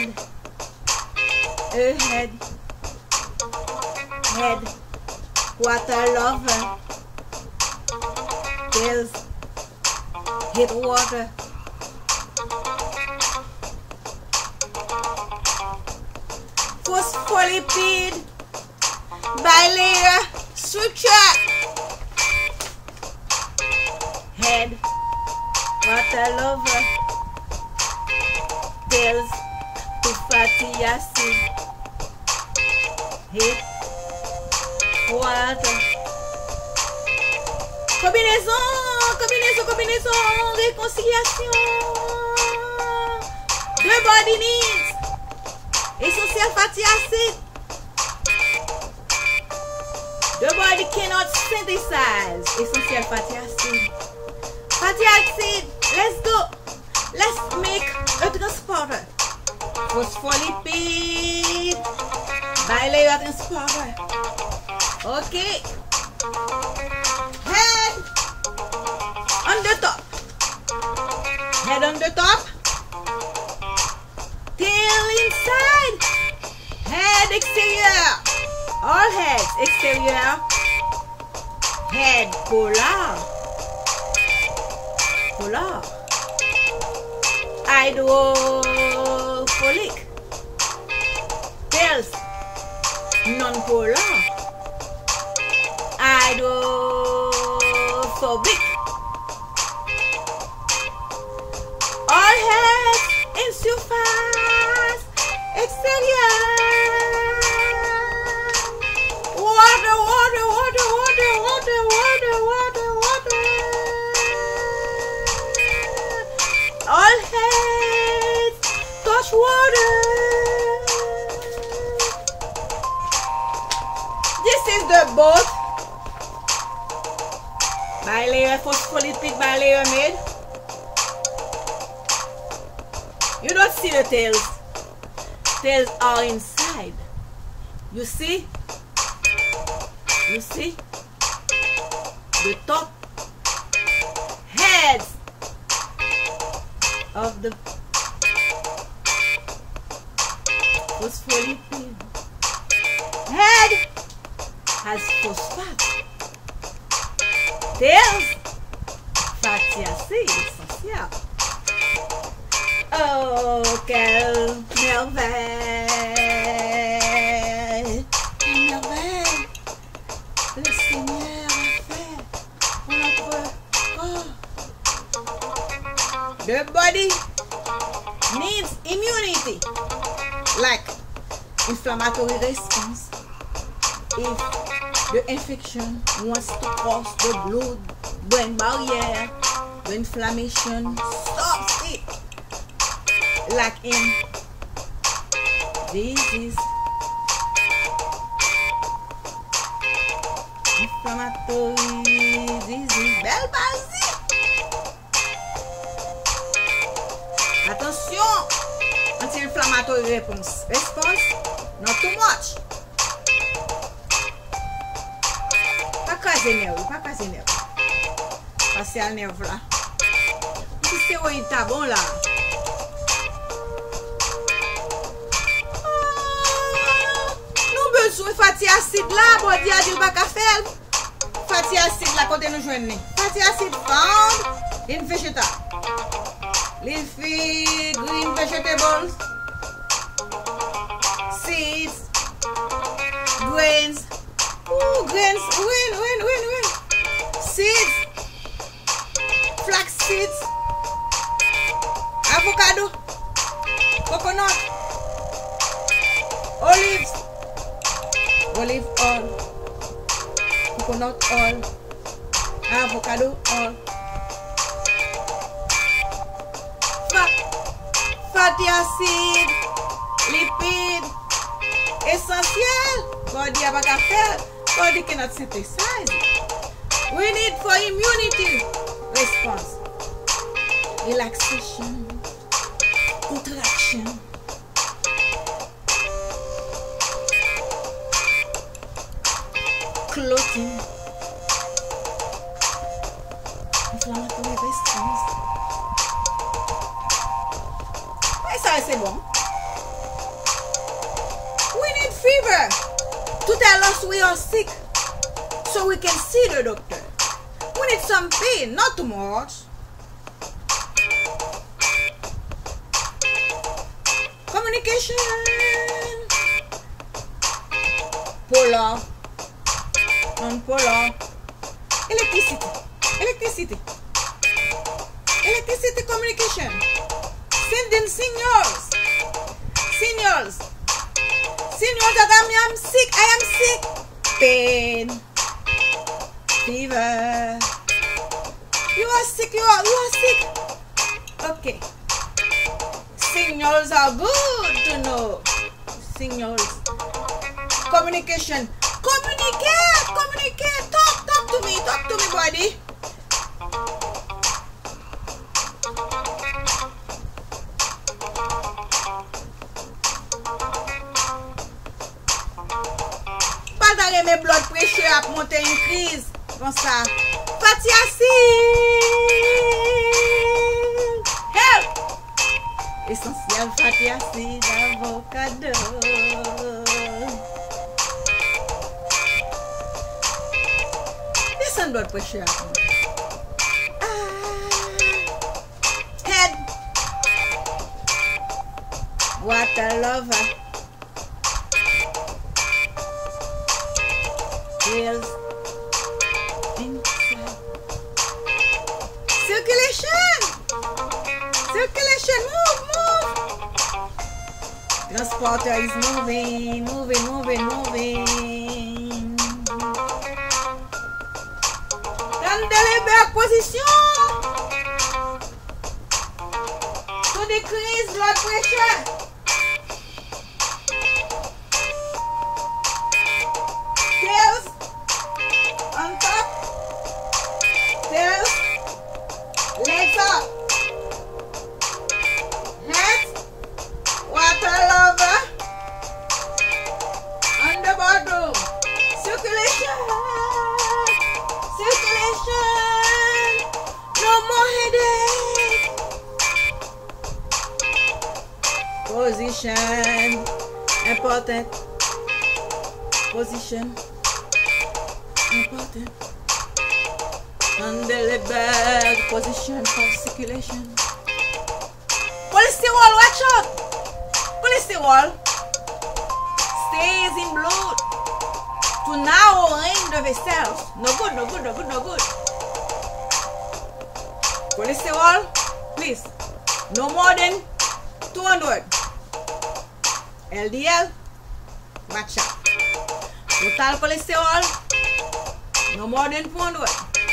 head, head, head, water lover, tails, hit water, phospholipid, bilayer structure, head, water lover, tails to fatty acid, hit water. Combinaison, réconciliation. The body needs essential fatty acid. The body cannot synthesize essential fatty acid. Fatty acid, let's go. Let's make a transporter. Phospholipid, bilayer transporter. Okay. Head on the top. Head on the top. Tail inside. Head exterior. All heads exterior. Head polar. Polar. Hydrophilic. Tails non-polar. Hydrophobic. All heads in surface exterior. Water, water, water, water, water, water, water, water. All heads touch water. This is the boat. Bilayer phospholipid bilayer made. You don't see the tails. Tails are inside. You see? You see? The top heads of the phospholipid. Head has phosphate. Tails, fatty acid essentiel. Oh, quelle merveille! Quelle merveille! Le Seigneur a fait pour notre corps. The body needs immunity, like inflammatory response. If the infection wants to cross the blood-brain barrier, the inflammation stops it. Like in disease, inflammatory disease, belle palsy. Attention, anti-inflammatory response, not too much. Pas casser nerf, pas casser nerf. Passer à nerf là. Si c'est oui, t'as bon là. Fatty acid là, body a dit pas qu'à faire. Fatty acid là, côté nous joindre. Fatty acid found in vegetable. Leafy green vegetables, seeds, grains. Ooh, grains, win. Seeds, flax seeds, avocado, coconut, olives. Olive oil, coconut oil, avocado oil, fatty acid, lipid, essential. Body have a faire, body cannot synthesize. We need for immunity response, relaxation, contraction. Clotting, inflammatory response. Mais ça c'est bon. fever to tell us we are sick so we can see the doctor. We need some pain, not too much. Communication. Polar. Non-polar. Electricity. Electricity. Electricity communication. Sending signals. Signals. Signals that I'm sick. I am sick. Pain. Fever. You are sick. You are sick. Okay. Signals are good to know. Signals. Communication. Communicate. Communicate. Talk to me. Talk to me, buddy. Pas mes blood pressure à monter une crise. Comme ça. Fatiacide. Help. Essentiel fatiacide avocado. Descend blood pressure. Head. Water lover. Heels. Inside. Circulation. Circulation. Move. Transporter is moving. Dans position. To decrease blood pressure. Tails on top. Tails. Legs up. Head. Water lover. On the bottom. Circulation. Circulation. No more headache. Position. Important. Position. Important. Under the bag. Position for circulation. Cholesterol, watch out. Cholesterol stays in blood to narrowing the vessels. No good. Cholesterol, please, no more than 200. LDL, watch out. Total cholesterol, no more than 200.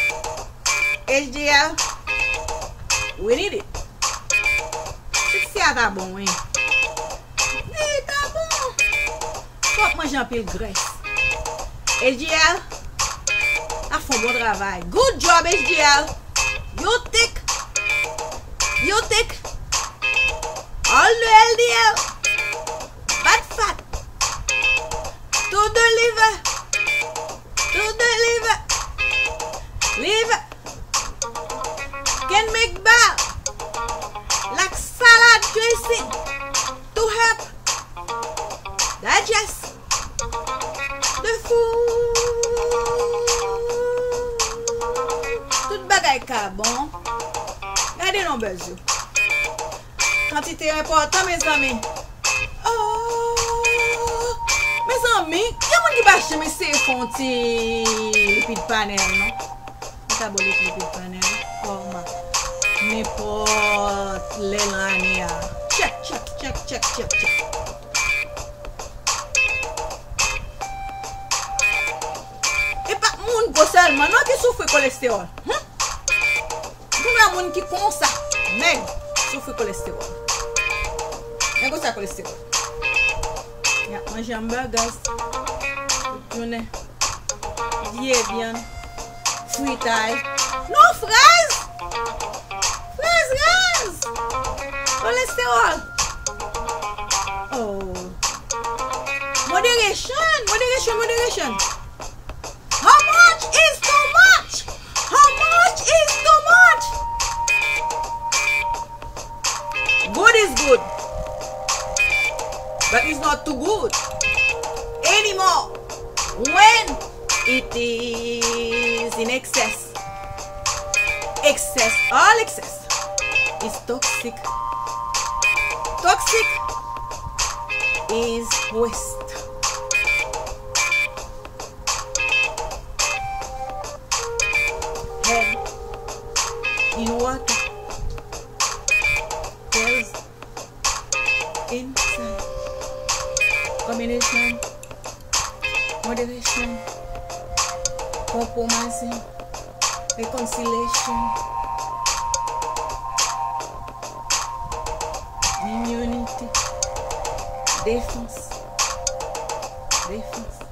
HDL, we need it. Se tá bom, hein? Tá bom. Pode manger um pile graisse. HDL, a fond bon travail. Good job, HDL. You take all the LDL, bad fat, to the liver. Liver can make bile like salad dressing to help digest the food. Tout bagay ka bon. Gardez non besoin. Quantité important, mes amis. Oh, mes amis, il y a qui va chez ces fonti lipid panel, non? Métabolique lipid panel. Oh, ma. N'importe l'élania. Check. Et pas moun go seulement, non qui souffre cholestérol. Combien de monde qui font ça? Mais souffre cholestérol. Mais quoi ça cholestérol? Ya manger hamburgers. Journée. Bien. Fruit taille. Non, fraise. Cholesterol. Oh. Moderation. How much is too much? Good is good, but it's not too good. anymore when it is in excess. Excess, all excess is toxic. Toxic is waste. Head in water. Tails inside. Combination, moderation, compromising, reconciliation, immunity, defense.